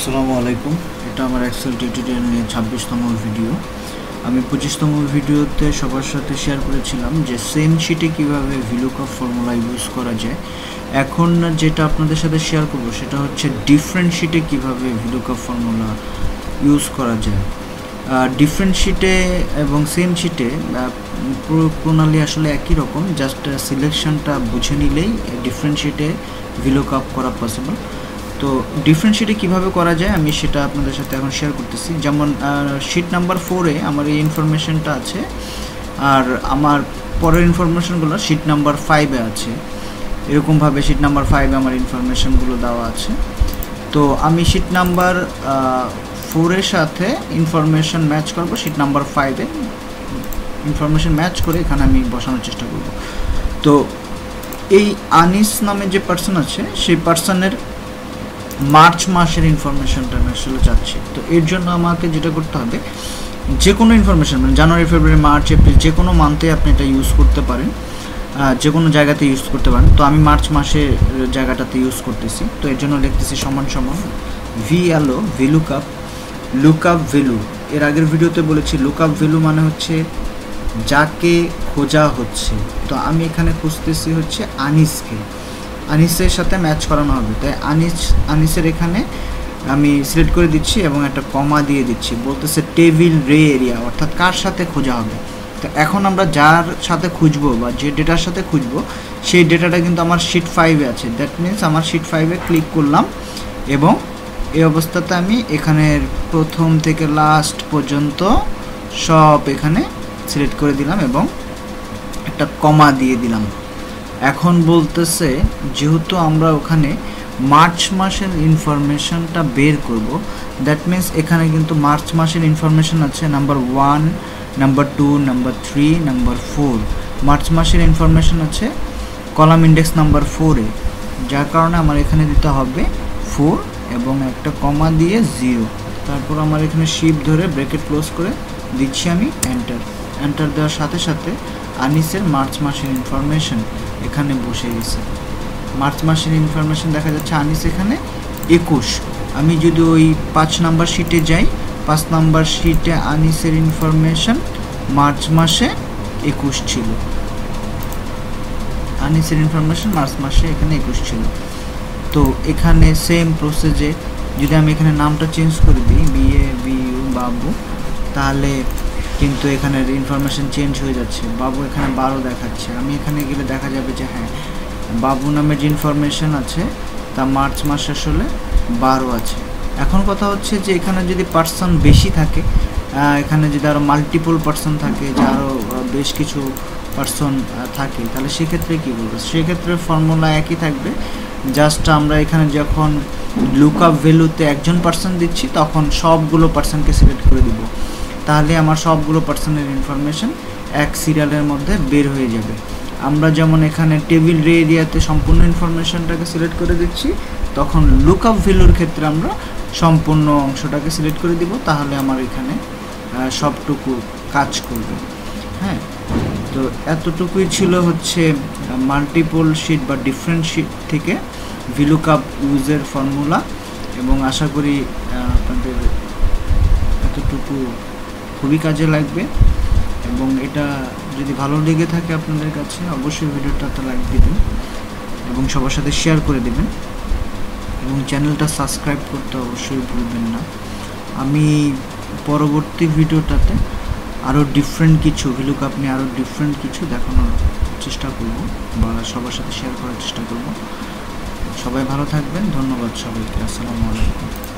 আসসালামু আলাইকুম। এটা আমার এক্সেল টিউটোরিয়াল নিয়ে 26তম ভিডিও। আমি 25তম ভিডিওতে সবার সাথে শেয়ার করেছিলাম যে সেম শিটে কিভাবে ভিলুকআপ ফর্মুলা ইউজ করা যায়। এখন যেটা আপনাদের সাথে শেয়ার করব সেটা হচ্ছে ডিফারেন্ট শিটে কিভাবে ভিলুকআপ ফর্মুলা ইউজ করা যায়। ডিফারেন্ট শিটে এবং সেম শিটে প্রণালী আসলে একই রকম, জাস্ট সিলেকশনটা বুঝে নিলেই ডিফারেন্ট শিটে ভিলুকআপ করা পসিবল। তো ডিফারেন্ট শিটে কীভাবে করা যায় আমি সেটা আপনাদের সাথে এখন শেয়ার করতেছি। যেমন শিট নাম্বার 4-এ আমার এই ইনফরমেশনটা আছে, আর আমার পরের ইনফরমেশনগুলো শিট নাম্বার 5-এ আছে। এরকমভাবে শিট নাম্বার 5-এ আমার ইনফরমেশনগুলো দেওয়া আছে। তো আমি শিট নাম্বার 4-এর সাথে ইনফরমেশন ম্যাচ করব, শিট নাম্বার 5-এ ইনফরমেশন ম্যাচ করে এখানে আমি বসানোর চেষ্টা করব। তো এই আনিস নামে যে পার্সন আছে সেই পার্সনের মার্চ মাসের ইনফরমেশনটা আমি আসলে চাচ্ছি। তো এর জন্য আমাকে যেটা করতে হবে, যে কোনো ইনফরমেশন মানে জানুয়ারি, ফেব্রুয়ারি, মার্চ, এপ্রিল যে কোনো মান্থে আপনি এটা ইউজ করতে পারেন, যে কোনো জায়গাতে ইউজ করতে পারেন। তো আমি মার্চ মাসের জায়গাটাতে ইউজ করতেছি। তো এর জন্য লিখতেছি সমান সমান VLO VLOOKUP লুকআপ ভ্যালু। এর আগের ভিডিওতে বলেছি লুকআপ ভ্যালু মানে হচ্ছে যাকে খোঁজা হচ্ছে। তো আমি এখানে খুঁজতেছি হচ্ছে আনিসকে, আনিসের সাথে ম্যাচ করানো হবে। তাই আনিসের এখানে আমি সিলেক্ট করে দিচ্ছি এবং একটা কমা দিয়ে দিচ্ছি, বলতেছে টেবিল রে এরিয়া, অর্থাৎ কার সাথে খোঁজা হবে। তো এখন আমরা যার সাথে খুঁজবো বা যে ডেটার সাথে খুঁজবো সেই ডেটাটা কিন্তু আমার শিট 5-এ আছে। দ্যাট মিনস আমার শিট 5-এ ক্লিক করলাম এবং এই অবস্থাতে আমি এখানের প্রথম থেকে লাস্ট পর্যন্ত সব এখানে সিলেক্ট করে দিলাম এবং একটা কমা দিয়ে দিলাম। এখন বলতেছে যেহেতু আমরা ওখানে মার্চ মাসের ইনফরমেশনটা বের করব, দ্যাট মিন্স এখানে কিন্তু মার্চ মাসের ইনফরমেশন আছে number 1, number 2, number 3, number 4। March মাসের ইনফরমেশন আছে কলাম ইন্ডেক্স নাম্বার 4-এ, যার কারণে আমার এখানে দিতে হবে 4 এবং একটা কমা দিয়ে 0। তারপর আমার এখানে শিফট ধরে ব্র্যাকেট ক্লোজ করে দিচ্ছি আমি এন্টার। এন্টার দেওয়ার সাথে সাথে আনিসের মার্চ মাসের ইনফরমেশন এখানে বসে গেছে। মার্চ মাসের ইনফরমেশন দেখা যাচ্ছে আনিস এখানে 21। আমি যদি ওই 5 নাম্বার শিটে যাই, 5 নাম্বার শিটে আনিসের ইনফরমেশন মার্চ মাসে 21 ছিল। আনিসের ইনফরমেশন মার্চ মাসে এখানে 21 ছিল। তো এখানে সেম প্রসেসে যদি আমি এখানে নামটা চেঞ্জ করে দিই BABU বাবু, তাহলে কিন্তু এখানের ইনফরমেশন চেঞ্জ হয়ে যাচ্ছে। বাবু এখানে 12 দেখাচ্ছে। আমি এখানে গেলে দেখা যাবে যে হ্যাঁ, বাবু নামের যে ইনফরমেশন আছে তা মার্চ মাস আসলে 12 আছে। এখন কথা হচ্ছে যে এখানে যদি পার্সন বেশি থাকে, এখানে যদি আরও মাল্টিপল পার্সন থাকে, যে আরও বেশ কিছু পার্সন থাকে, তাহলে সেক্ষেত্রে কী বলবো? সেক্ষেত্রে ফর্মুলা একই থাকবে, জাস্ট আমরা এখানে যখন লুকআপ ভ্যালুতে একজন পার্সন দিচ্ছি তখন সবগুলো পার্সনকে সিলেক্ট করে দিব, তাহলে আমার সবগুলো পার্সনের ইনফরমেশন এক সিরিয়ালের মধ্যে বের হয়ে যাবে। আমরা যেমন এখানে টেবিল রে এরিয়াতে সম্পূর্ণ ইনফরমেশনটাকে সিলেক্ট করে দিচ্ছি, তখন লুকআপ ভ্যালুর ক্ষেত্রে আমরা সম্পূর্ণ অংশটাকে সিলেক্ট করে দিব, তাহলে আমার এখানে সবটুকু কাজ করবে। হ্যাঁ, তো এতটুকুই ছিল হচ্ছে মাল্টিপল শিট বা ডিফারেন্ট শিট থেকে ভিলুকআপ ইউজের ফর্মুলা, এবং আশা করি আপনাদের এতটুকু খুবই কাজে লাগবে। এবং এটা যদি ভালো লেগে থাকে আপনাদের কাছে, অবশ্যই ভিডিওটাতে লাইক দিবেন এবং সবার সাথে শেয়ার করে দেবেন এবং চ্যানেলটা সাবস্ক্রাইব করতে অবশ্যই ভুলবেন না। আমি পরবর্তী ভিডিওটাতে আরও ডিফারেন্ট কিছু ভিলুকআপ নিয়ে আরও ডিফারেন্ট কিছু দেখানোর চেষ্টা করব বা সবার সাথে শেয়ার করার চেষ্টা করব। সবাই ভালো থাকবেন, ধন্যবাদ সবাইকে, আসসালামু আলাইকুম।